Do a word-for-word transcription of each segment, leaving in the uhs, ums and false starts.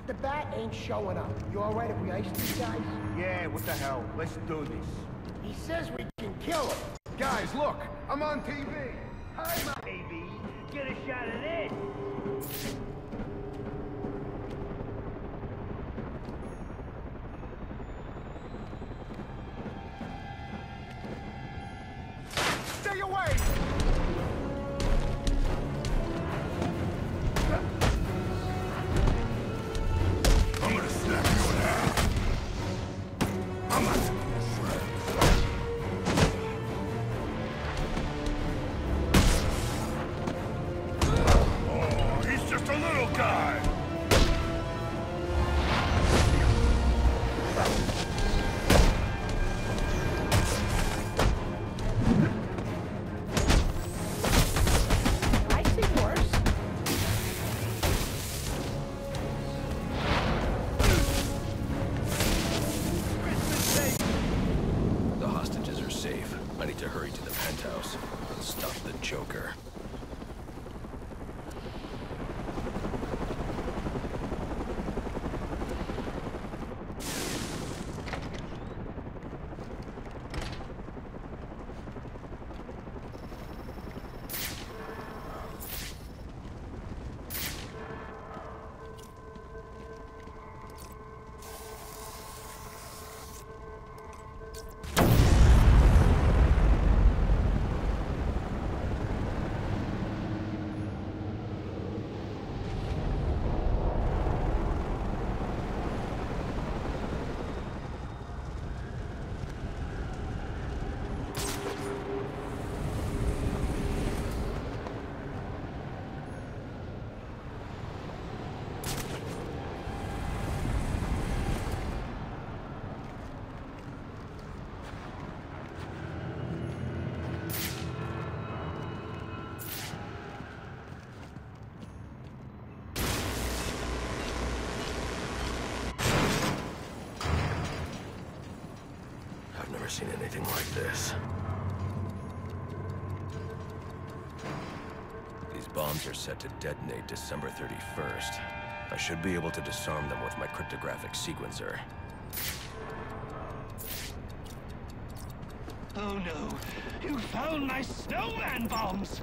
The bat ain't showing up. You all right if we ice these guys? Yeah, what the hell? Let's do this. He says we can kill him. Guys, look! I'm on T V! Hi, my baby. Get a shot of this. Stay away! I'm gonna snap you in half. I'm not Oh, he's just a little guy. I need to hurry to the penthouse and stop the Joker. I've never seen anything like this. These bombs are set to detonate December thirty-first. I should be able to disarm them with my cryptographic sequencer. Oh no! You found my snowman bombs!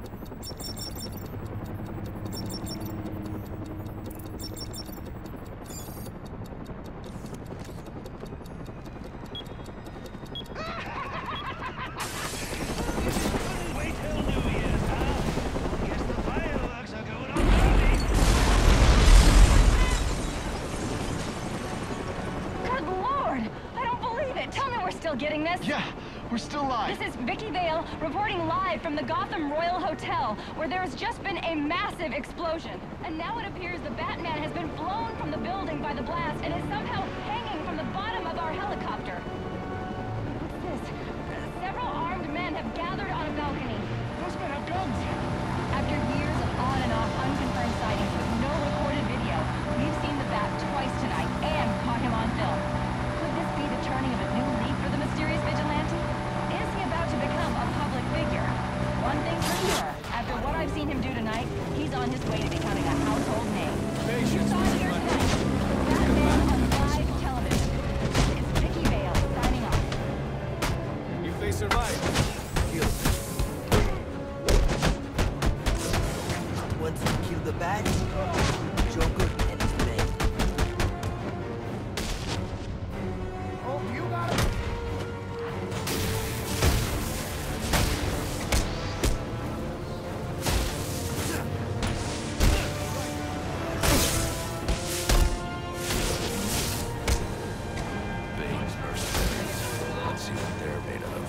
Getting this? Yeah, we're still live. This is Vicky Vale reporting live from the Gotham Royal Hotel, where there has just been a massive explosion. And now it appears the Batman has been blown from the building by the blast and is somehow hanging from the bottom of our helicopter. What's this? Several armed men have gathered on a balcony. Those men have guns. After years of on and off unconfirmed sightings with no recorded video, we've seen the Bat twice tonight and caught him on film. Could this be the turning of a new leaf for the mysterious vigilante? Is he about to become a public figure? One thing's for sure, after what I've seen him do tonight, he's on his way to becoming a household name. Patience, It's on here tonight. Batman on live television. It's Vicky Vale signing off. If they survive, kill them. Once you kill the bat, Joker and his men. Oh, you got it? Bane's mercenaries. Let's see what they're made of.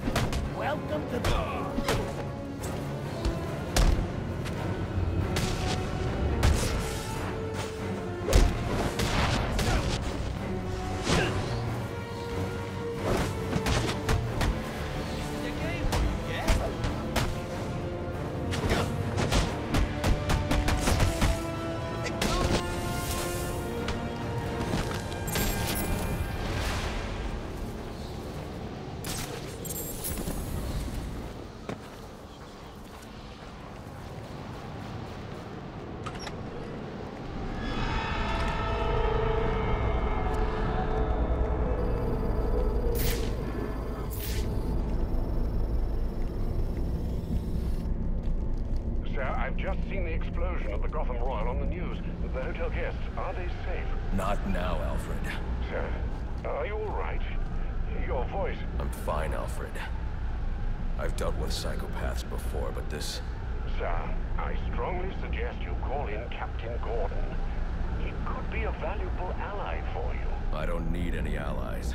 Welcome to the... seen the explosion at the Gotham Royal on the news. The hotel guests, are they safe? Not now, Alfred. Sir, are you all right? Your voice... I'm fine, Alfred. I've dealt with psychopaths before, but this... Sir, I strongly suggest you call in Captain Gordon. He could be a valuable ally for you. I don't need any allies.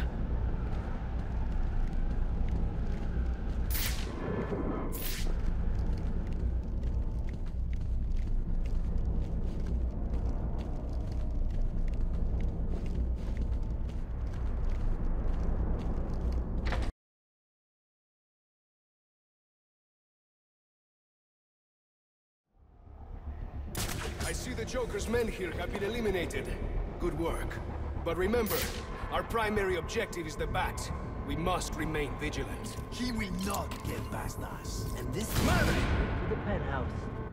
I see the Joker's men here have been eliminated. Good work. But remember, our primary objective is the Bat. We must remain vigilant. He will not get past us. And this is Murder! to the penthouse.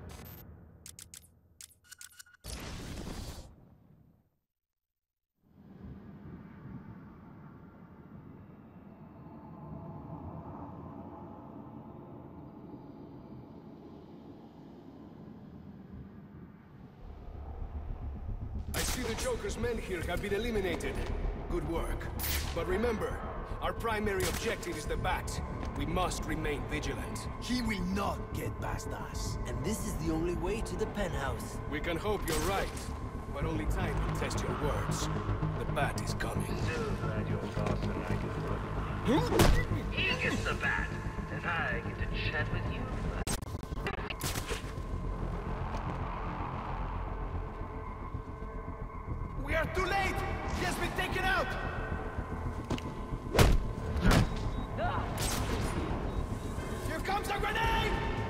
I see the Joker's men here have been eliminated. Good work. But remember, our primary objective is the Bat. We must remain vigilant. He will not get past us. And this is the only way to the penthouse. We can hope you're right, but only time will test your words. The Bat is coming. So glad you're faster than I can put. He gets the bat, and I get to chat with you. We are too late! He has been taken out! Here comes a grenade!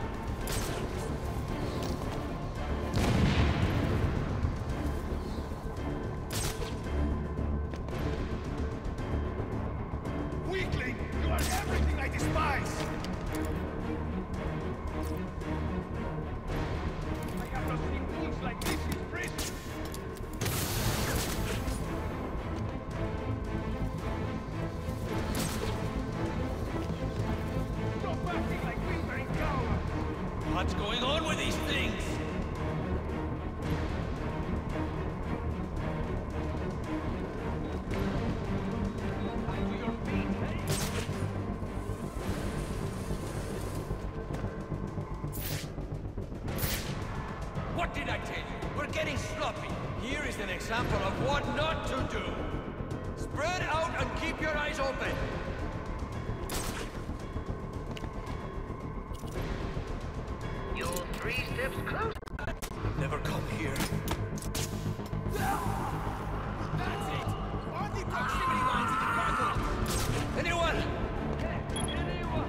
Weakling! You are everything I despise! I have not seen wolves like this in prison. Stop acting like whimpering cowards! What's going on with these things? Back to your feet, hey? What did I tell you? We're getting sloppy. Here is an example of what not to do. Spread out and keep your eyes open. You're three steps closer. Never come here. That's it! On the proximity lines in the cargo! Anyone? Anyone?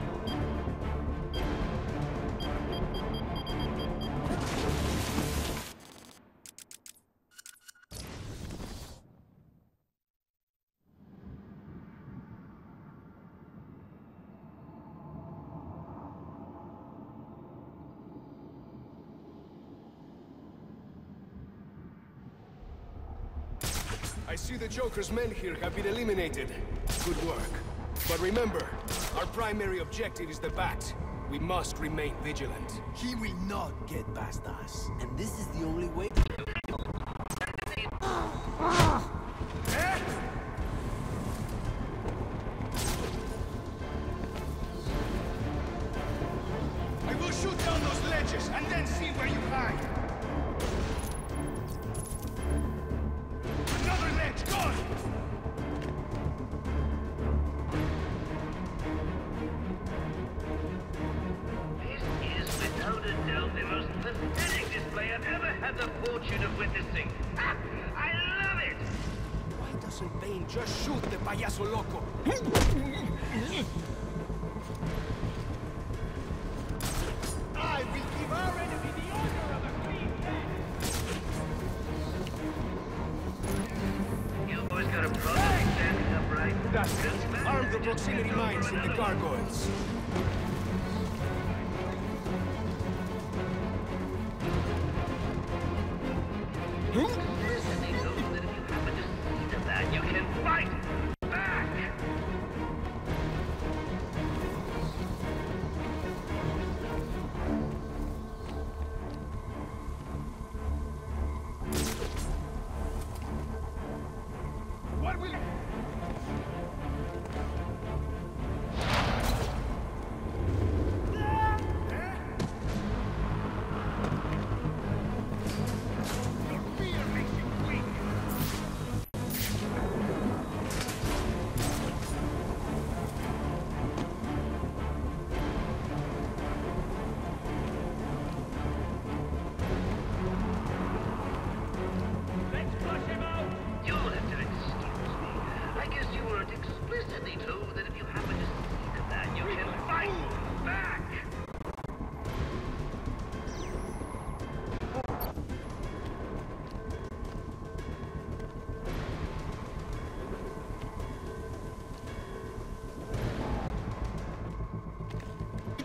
I see the Joker's men here have been eliminated. Good work. But remember, our primary objective is the Bat. We must remain vigilant. He will not get past us. And this is the only way. I will shoot down those ledges and then see where you hide. Another ledge, gone! This is without a doubt the most pathetic display I've ever had the fortune of witnessing. Ha! I love it! Why doesn't Bane just shoot the payaso loco? I will give our enemy the honor of a clean head! You boys got a problem standing upright? That's it. Arm the proximity mines in the gargoyles. Listen, they know that if you happen to see the bat, you can fight back!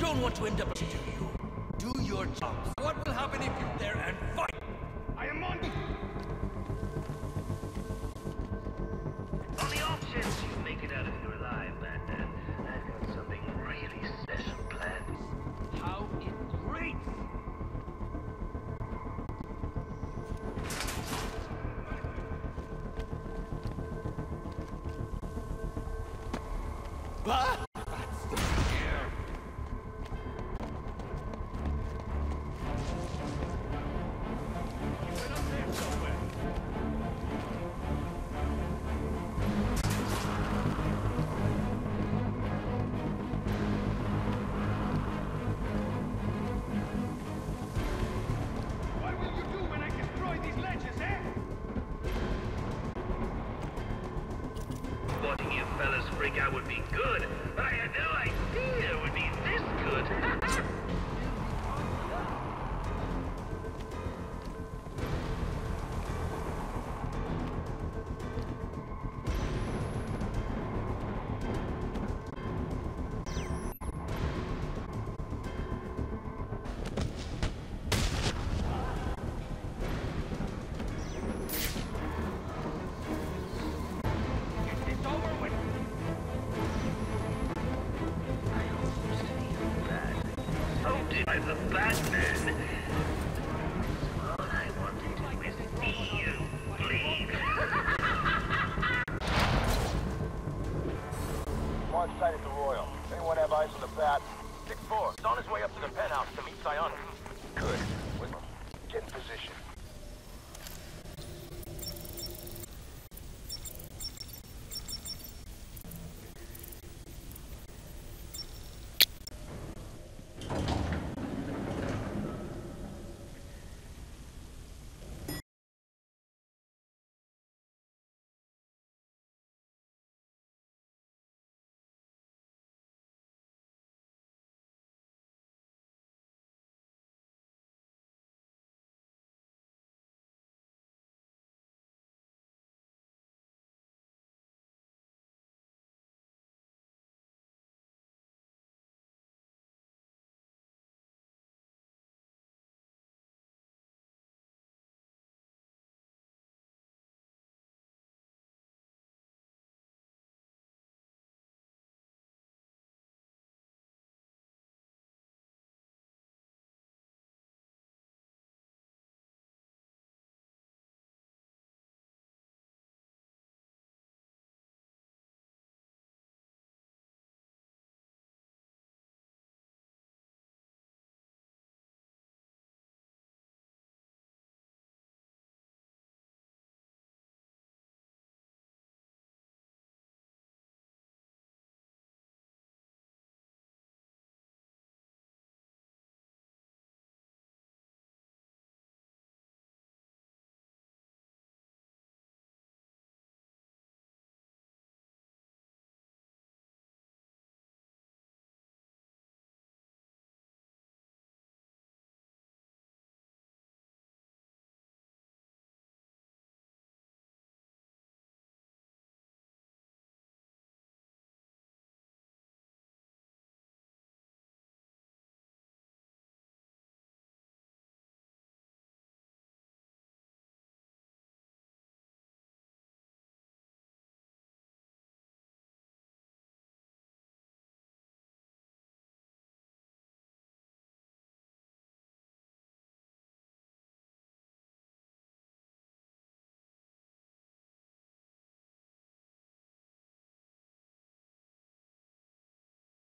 don't want to end up, do you? Do your jobs. What will happen if you're there and fight? I am on. On the off chance you make it out of here alive, Batman, I've got something really special planned. How it rates! Ah! What will you do when I destroy these ledges, eh? Watching you fellas freak out would be good, but I had no idea it would be this good. It's over with. So did I, the Batman. All I wanted to do is see you bleed. One side at the Royal. Anyone have eyes on the Bat? six four. He's on his way up to the penthouse to meet Psionic. Good. Get in position.